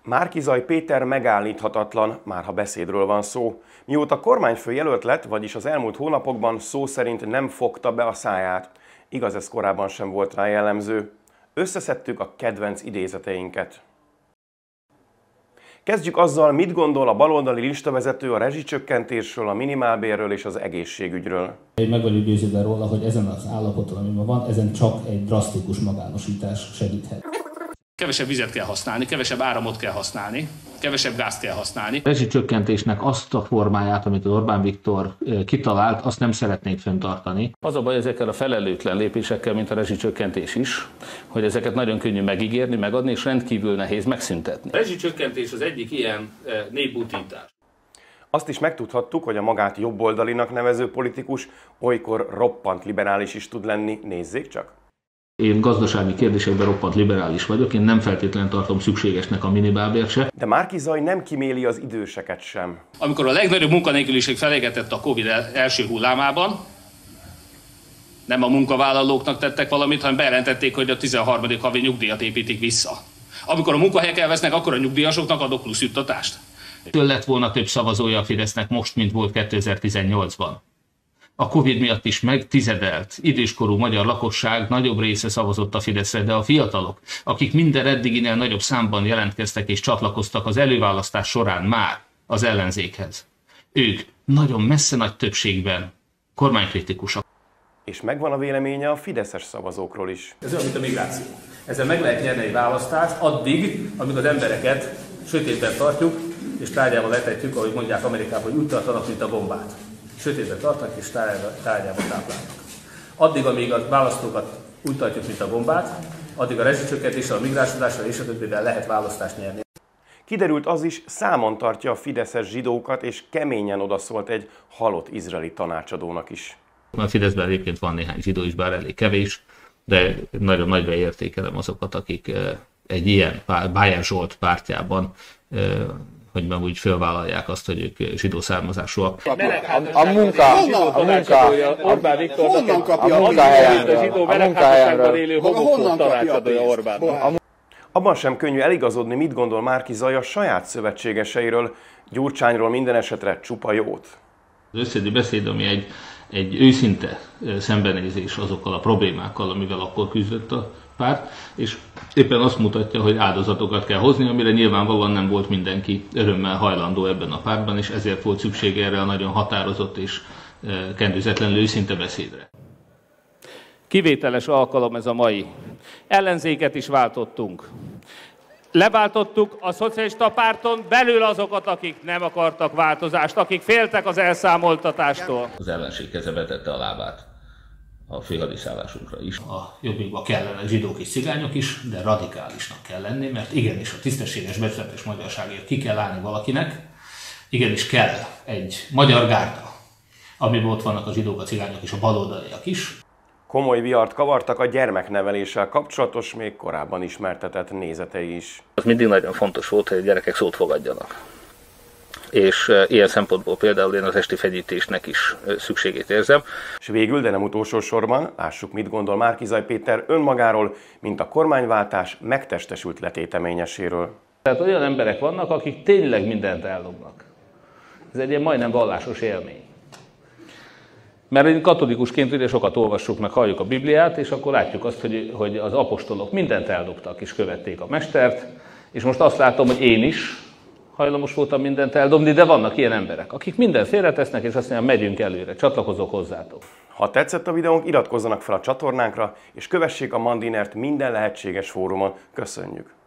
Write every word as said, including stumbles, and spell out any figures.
Márki-Zay Péter megállíthatatlan, már ha beszédről van szó. Mióta kormányfő jelölt lett, vagyis az elmúlt hónapokban szó szerint nem fogta be a száját. Igaz, ez korábban sem volt rá jellemző. Összeszedtük a kedvenc idézeteinket. Kezdjük azzal, mit gondol a baloldali listavezető a rezsicsökkentésről, a minimálbérről és az egészségügyről. Én meg vagyok győződve róla, hogy ezen az állapoton, amiben van, ezen csak egy drasztikus magánosítás segíthet. Kevesebb vizet kell használni, kevesebb áramot kell használni, kevesebb gázt kell használni. A rezsicsökkentésnek azt a formáját, amit az Orbán Viktor kitalált, azt nem szeretnék fenntartani. Az a baj ezekkel a felelőtlen lépésekkel, mint a rezsicsökkentés is, hogy ezeket nagyon könnyű megígérni, megadni, és rendkívül nehéz megszüntetni. A rezsicsökkentés az egyik ilyen néputítás. Azt is megtudhattuk, hogy a magát jobboldalinak nevező politikus olykor roppant liberális is tud lenni, nézzék csak! Én gazdasági kérdésekben roppant liberális vagyok, én nem feltétlenül tartom szükségesnek a minimálbért se. De Márki-Zay nem kiméli az időseket sem. Amikor a legnagyobb munkanélküliség felégetett a Covid első hullámában, nem a munkavállalóknak tettek valamit, hanem bejelentették, hogy a tizenharmadik havi nyugdíjat építik vissza. Amikor a munkahelyek elvesznek, akkor a nyugdíjasoknak adok plusz juttatást. Től lett volna több szavazója a Fidesznek most, mint volt kétezer-tizennyolcban. A Covid miatt is megtizedelt időskorú magyar lakosság nagyobb része szavazott a Fideszre, de a fiatalok, akik minden eddiginél nagyobb számban jelentkeztek és csatlakoztak az előválasztás során már az ellenzékhez, ők nagyon messze nagy többségben kormánykritikusak. És megvan a véleménye a fideszes szavazókról is. Ez olyan, mint a migráció. Ezzel meg lehet nyerni egy választást addig, amíg az embereket sötétben tartjuk, és tárgyával letetjük, ahogy mondják Amerikában, hogy úgy tartanak, mint a bombát. Sötétben tartanak és tárgyában táplálnak. Addig, amíg a választókat úgy tartjuk, mint a bombát, addig a rezsicsökkentéssel, a migránsodással és a többivel lehet választást nyerni. Kiderült az is, számon tartja a fideszes zsidókat, és keményen odaszólt egy halott izraeli tanácsadónak is. A Fideszben egyébként van néhány zsidó is, bár elég kevés, de nagyon nagyra értékelem azokat, akik egy ilyen Bájer Zsolt pártjában hogy meg úgy fölvállalják azt, hogy ők zsidó származásúak. A, a munka, a munka, Orbán Viktornak a munkahelyenről, a zsidó verekházasságban élő homofób tanácsadója Orbán. Abban sem könnyű eligazodni, mit gondol Márki-Zay a saját szövetségeseiről, Gyurcsányról minden esetre csupa jót. Az összedi beszéd, ami egy, egy őszinte szembenézés azokkal a problémákkal, amivel akkor küzdött a párt, és éppen azt mutatja, hogy áldozatokat kell hozni, amire nyilvánvalóan nem volt mindenki örömmel hajlandó ebben a pártban, és ezért volt szükség erre a nagyon határozott és kendőzetlenül őszinte beszédre. Kivételes alkalom ez a mai. Ellenzéket is váltottunk. Leváltottuk a szocialista párton belül azokat, akik nem akartak változást, akik féltek az elszámoltatástól. Az ellenség keze vetette a lábát a főhadiszállásunkra is. A jobbikba kellene zsidók és cigányok is, de radikálisnak kell lenni, mert igenis a tisztességes, becsületes magyarságért ki kell állni valakinek, igenis kell egy magyar gárda, amiben ott vannak a zsidók, a cigányok és a baloldaliak is. Komoly vihart kavartak a gyermekneveléssel kapcsolatos, még korábban ismertetett nézetei is. Az mindig nagyon fontos volt, hogy a gyerekek szót fogadjanak. És ilyen szempontból például én az esti fegyítésnek is szükségét érzem. És végül, de nem utolsó sorban, lássuk, mit gondol Márki-Zay Péter önmagáról, mint a kormányváltás megtestesült letéteményeséről. Tehát olyan emberek vannak, akik tényleg mindent eldobnak. Ez egy ilyen majdnem vallásos élmény. Mert én katolikusként ugye sokat olvassuk, meg halljuk a Bibliát, és akkor látjuk azt, hogy, hogy az apostolok mindent eldobtak, és követték a mestert, és most azt látom, hogy én is hajlamos voltam mindent eldobni, de vannak ilyen emberek, akik mindent félretesznek, és azt mondják, megyünk előre, csatlakozok hozzátok. Ha tetszett a videónk, iratkozzanak fel a csatornánkra, és kövessék a Mandinert minden lehetséges fórumon. Köszönjük!